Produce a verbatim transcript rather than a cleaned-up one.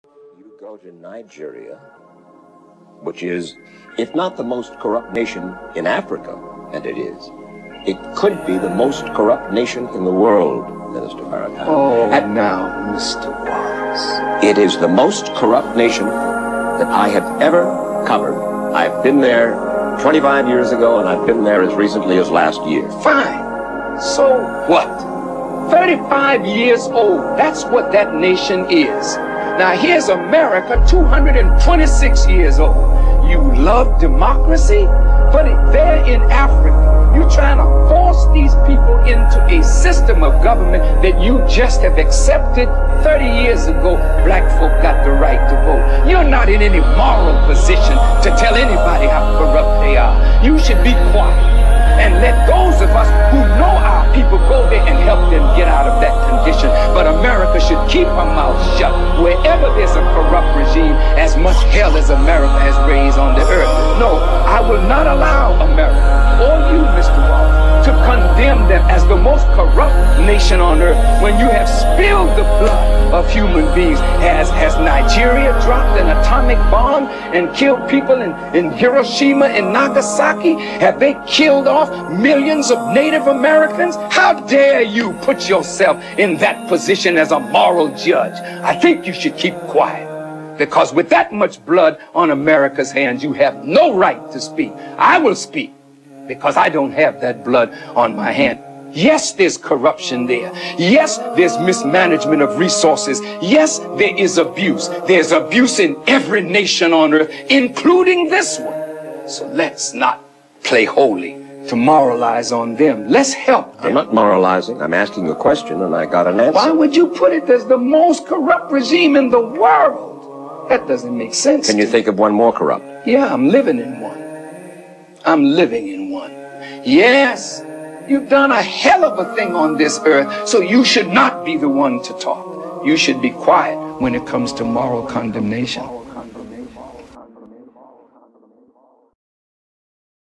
You go to Nigeria, which is, if not the most corrupt nation in Africa, and it is, it could be the most corrupt nation in the world, Minister Farrakhan. Oh, and now, Mister Wallace. It is the most corrupt nation that I have ever covered. I've been there twenty-five years ago, and I've been there as recently as last year. Fine. So what? thirty-five years old. That's what that nation is. Now here's America, two hundred twenty-six years old. You love democracy, but there in Africa, you're trying to force these people into a system of government that you just have accepted. thirty years ago, black folk got the right to vote. You're not in any moral position to tell anybody how corrupt they are. You should be quiet and let those of us who know our people go there and help them get out of that condition. But America should keep her mouth shut. Wherever there's a corrupt regime, as much hell as America has raised on the earth. No, I will not allow America, or you, Mister Wallace, to condemn them as the most corrupt nation on earth when you have spilled the blood of human beings. Has, has Nigeria dropped an atomic bomb and killed people in, in Hiroshima and Nagasaki? Have they killed off millions of Native Americans? How dare you put yourself in that position as a moral judge? I think you should keep quiet, because with that much blood on America's hands, you have no right to speak. I will speak, because I don't have that blood on my hand. Yes, there's corruption there. Yes, there's mismanagement of resources. Yes, there is abuse. There's abuse in every nation on earth, including this one. So let's not play holy to moralize on them. Let's help them. I'm not moralizing. I'm asking a question, and I got an answer. Why would you put it as the most corrupt regime in the world? That doesn't make sense. Can you think of one more corrupt? Yeah, I'm living in one. I'm living in one. Yes, you've done a hell of a thing on this earth, so you should not be the one to talk. You should be quiet when it comes to moral condemnation.